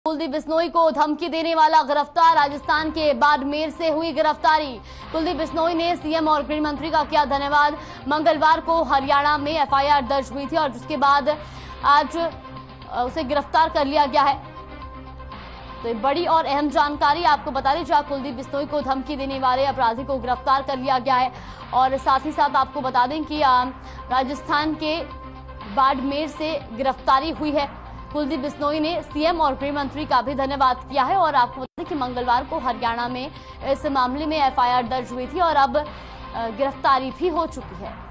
कुलदीप बिश्नोई को धमकी देने वाला गिरफ्तार। राजस्थान के बाड़मेर से हुई गिरफ्तारी। कुलदीप बिश्नोई ने सीएम और गृह मंत्री का किया धन्यवाद। मंगलवार को हरियाणा में एफआईआर दर्ज हुई थी और जिसके बाद आज उसे गिरफ्तार कर लिया गया है। तो ये बड़ी और अहम जानकारी आपको बता दें, जहां कुलदीप बिश्नोई को धमकी देने वाले अपराधी को गिरफ्तार कर लिया गया है। और साथ ही साथ आपको बता दें कि राजस्थान के बाड़मेर से गिरफ्तारी हुई है। कुलदीप बिश्नोई ने सीएम और गृह मंत्री का भी धन्यवाद किया है। और आपको बता दें कि मंगलवार को हरियाणा में इस मामले में एफआईआर दर्ज हुई थी और अब गिरफ्तारी भी हो चुकी है।